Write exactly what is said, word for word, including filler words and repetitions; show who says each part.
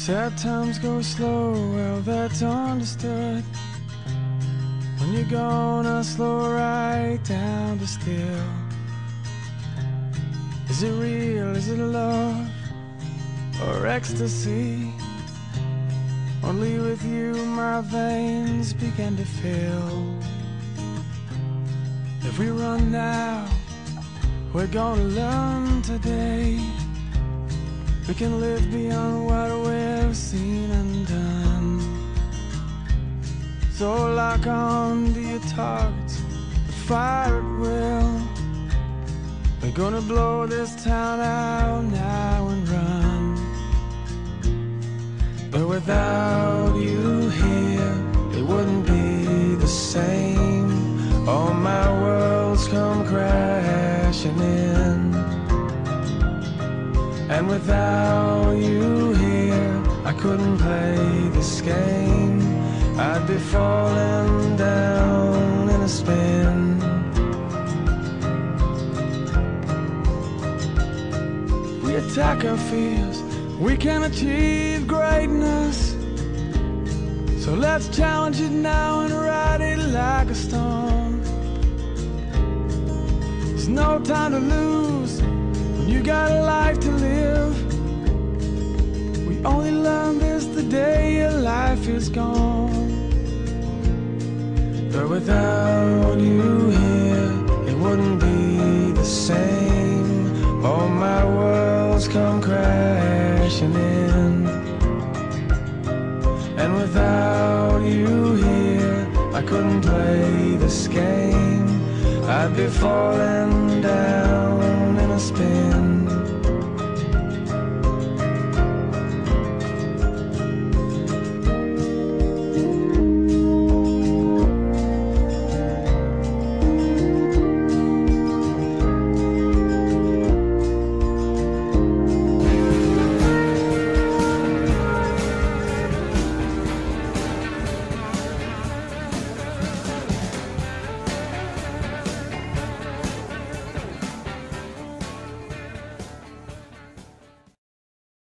Speaker 1: Sad times go slow, well that's understood. When you're gonna slow right down to still. Is it real, is it love, or ecstasy? Only with you my veins begin to fill. If we run now, we're gonna learn today. We can live beyond what we've seen and done. So lock on to your targets, fire at will. We're gonna blow this town out now and run. But without you here, it wouldn't be the same. All my worlds come crashing in. And without you here, I couldn't play this game. I'd be falling down in a spin. We attack our fears, we can achieve greatness. So let's challenge it now and ride it like a storm. There's no time to lose, you got a life to live. We only learn this the day your life is gone. But without you here, it wouldn't be the same. All my worlds come crashing in. And without you here, I couldn't play this game. I'd be falling down in a spin.